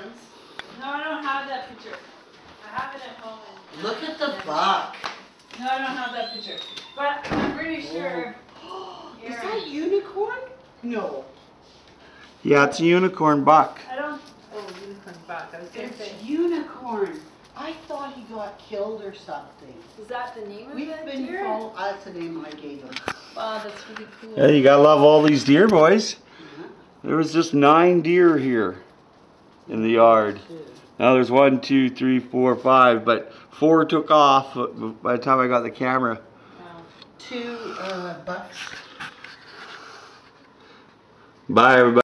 ones? No, I don't have that picture. I have it at home. Look at the buck. No, I don't have that picture. But I'm pretty sure. Is that unicorn? No. Yeah, it's a unicorn buck. I don't. Oh, unicorn buck. I was gonna say. It's unicorn. I thought he got killed or something. Is that the name of We've the been deer? told, that's the name I gave him. Wow, that's really cool. Yeah, you gotta love all these deer, boys. There was just 9 deer here in the yard. Now there's 1, 2, 3, 4, 5, but 4 took off by the time I got the camera. Wow. 2 bucks. Bye, everybody.